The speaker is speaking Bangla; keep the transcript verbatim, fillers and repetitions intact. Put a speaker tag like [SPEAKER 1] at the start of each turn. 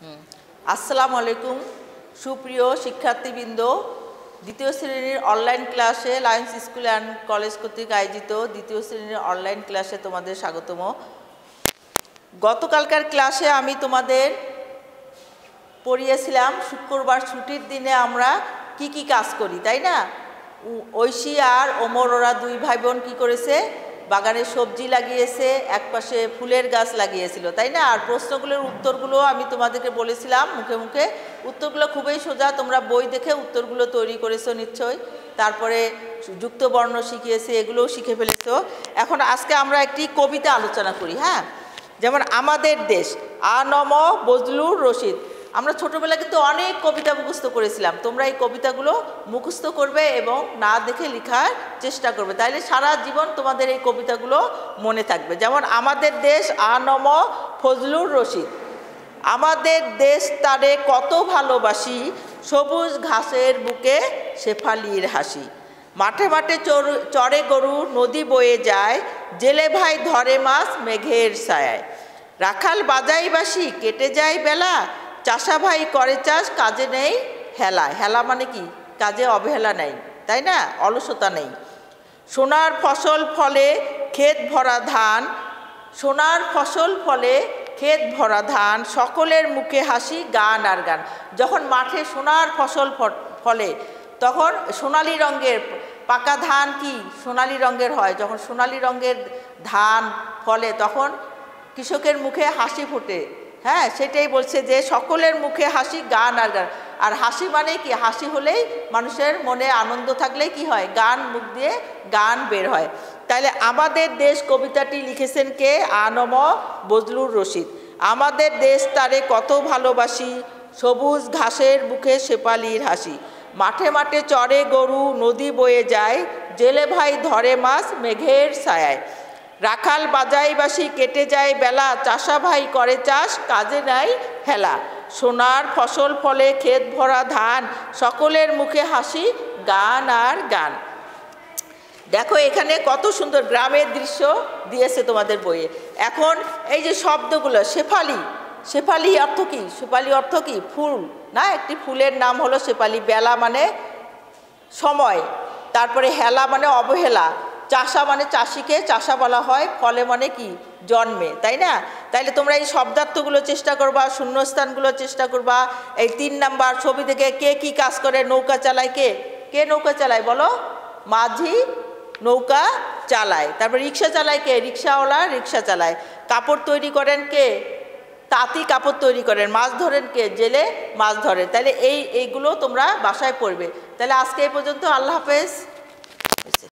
[SPEAKER 1] হুম আসসালামু আলাইকুম সুপ্রিয় শিক্ষার্থীবৃন্দ, দ্বিতীয় শ্রেণীর অনলাইন ক্লাসে লায়ন্স স্কুল অ্যান্ড কলেজ কর্তৃক আয়োজিত দ্বিতীয় শ্রেণীর অনলাইন ক্লাসে তোমাদের স্বাগতম। গতকালকার ক্লাসে আমি তোমাদের পড়িয়েছিলাম শুক্রবার ছুটির দিনে আমরা কি কি কাজ করি, তাই না? ঐশী আর ওমর ওরা দুই ভাই বোন কী করেছে, বাগানে সবজি লাগিয়েছে, একপাশে ফুলের গাছ লাগিয়েছিল, তাই না? আর প্রশ্নগুলোর উত্তরগুলো আমি তোমাদেরকে বলেছিলাম মুখে মুখে, উত্তরগুলো খুবই সোজা, তোমরা বই দেখে উত্তরগুলো তৈরি করেছো নিশ্চয়ই। তারপরে যুক্ত বর্ণ শিখিয়েছে, এগুলোও শিখে ফেলেছো। এখন আজকে আমরা একটি কবিতা আলোচনা করি। হ্যাঁ, যেমন আমাদের দেশ, আ নম বজলুর রশিদ। আমরা ছোটোবেলা কিন্তু অনেক কবিতা মুখস্থ করেছিলাম, তোমরা এই কবিতাগুলো মুখস্থ করবে এবং না দেখে লেখার চেষ্টা করবে, তাইলে সারা জীবন তোমাদের এই কবিতাগুলো মনে থাকবে। যেমন আমাদের দেশ, আ নম ফজলুর রশিদ। আমাদের দেশ তারে কত ভালোবাসি, সবুজ ঘাসের বুকে শেফালির হাসি। মাঠে মাঠে চরে গরু, নদী বয়ে যায়, জেলে ভাই ধরে মাছ মেঘের ছায়ায়। রাখাল বাজাই বাসি, কেটে যায় বেলা, চাষা ভাই করে চাষ, কাজে নেই হেলা। হেলা মানে কি? কাজে অবহেলা নেই, তাই না? অলসতা নেই। সোনার ফসল ফলে ক্ষেত ভরা ধান, সোনার ফসল ফলে ক্ষেত ভরা ধান, সকলের মুখে হাসি, গান আর গান। যখন মাঠে সোনার ফসল ফলে তখন সোনালি রঙের পাকা ধান কি সোনালি রঙের হয়, যখন সোনালি রঙের ধান ফলে তখন কৃষকের মুখে হাসি ফোটে। হ্যাঁ, সেটাই বলছে যে সকলের মুখে হাসি, গান আর গান। আর হাসি মানে কি? হাসি হলেই মানুষের মনে আনন্দ থাকলেই কি হয়? গান, মুখ দিয়ে গান বের হয়। তাহলে আমাদের দেশ কবিতাটি লিখেছেন কে? আ নম বজলুর রশিদ। আমাদের দেশ তারে কত ভালোবাসি, সবুজ ঘাসের বুকে শেফালির হাসি। মাঠে মাঠে চরে গরু, নদী বয়ে যায়, জেলে ভাই ধরে মাছ মেঘের ছায়ায়। রাখাল বাজাই বাসি, কেটে যায় বেলা, চাষা ভাই করে চাষ, কাজে নাই হেলা। সোনার ফসল ফলে ক্ষেত ভরা ধান, সকলের মুখে হাসি, গান আর গান। দেখো এখানে কত সুন্দর গ্রামের দৃশ্য দিয়েছে তোমাদের বইয়ে। এখন এই যে শব্দগুলো, শেফালি, শেফালি অর্থ কি? শেফালি অর্থ কি? ফুল না, একটি ফুলের নাম হলো শেফালি। বেলা মানে সময়, তারপরে হেলা মানে অবহেলা, চাষা মানে চাষিকে চাষা বলা হয়, ফলে মানে কি? জন্মে, তাই না? তাইলে তোমরা এই শব্দার্থগুলো চেষ্টা করবা, শূন্যস্থানগুলো চেষ্টা করবা। এই তিন নাম্বার ছবি থেকে কে কি কাজ করে? নৌকা চালায় কে? কে নৌকা চালায় বলো? মাঝি নৌকা চালায়। তারপর রিক্সা চালায় কে? রিক্সাওয়ালা রিক্সা চালায়। কাপড় তৈরি করেন কে? তাঁতি কাপড় তৈরি করেন। মাছ ধরেন কে? জেলে মাছ ধরেন। তাহলে এই এইগুলো তোমরা বাসায় পড়বে। তাহলে আজকে এই পর্যন্ত, আল্লাহ হাফেজ।